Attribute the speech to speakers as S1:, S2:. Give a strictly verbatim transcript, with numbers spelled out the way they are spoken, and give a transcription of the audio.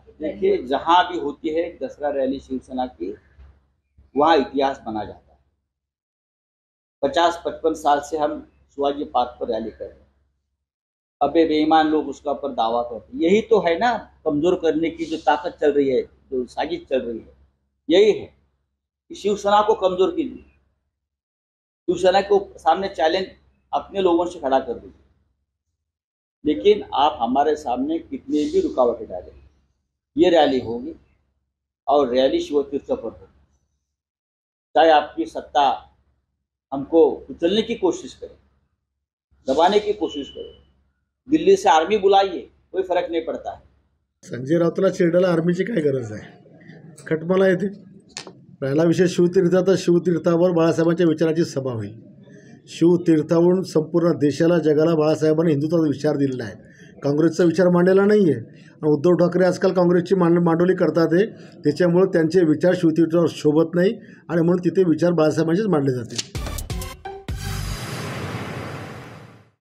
S1: देखिए, जहां भी होती है दसरा रैली शिवसेना की, वहां इतिहास बना जाता है। पचास पचपन साल से हम शिवाजी पार्क पर रैली कर रहे हैं। अबे बेईमान लोग उसका ऊपर दावा करते हैं। यही तो है ना, कमजोर करने की जो ताकत चल रही है, जो साजिश चल रही है, यही है कि शिवसेना को कमजोर कीजिए। शिवसेना को सामने चैलेंज अपने लोगों से खड़ा कर दीजिए, लेकिन आप हमारे सामने कितनी भी रुकावटें डालें, ये रैली होगी और रैली शिव तीर्थ पर होगी। चाहे आपकी सत्ता हमको कुचलने की कोशिश करे, दबाने की कोशिश करे, दिल्ली से आर्मी बुलाइए, कोई फर्क नहीं पड़ता है।
S2: संजय राऊतला चिरडायला आर्मीची काय गरज आहे? खटमला येते. पहिला विषय शिवतीर्थ, तर शिवतीर्थावर बाळासाहेबांच्या विचाराची सभा होईल. शिवतीर्थावरून संपूर्ण देशाला, जगाला बाळासाहेबांनी हिंदुत्वाचा विचार दिलेला आहे. काँग्रेसचा विचार मांडलेला नाही आहे. आणि उद्धव ठाकरे आजकाल काँग्रेसची मांड मांडवली करतात आहे. त्याच्यामुळे त्यांचे विचार शिवतीर्थावर शोभत नाही आणि म्हणून तिथे विचार बाळासाहेबांचेच मांडले जाते.